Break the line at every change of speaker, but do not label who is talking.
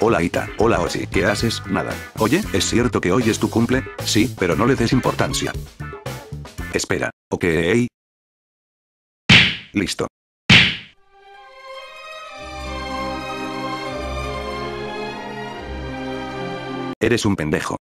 Hola Ita, hola Oshi, ¿qué haces? Nada. Oye, ¿es cierto que hoy es tu cumple? Sí, pero no le des importancia. Espera, ok. Listo. Eres un pendejo.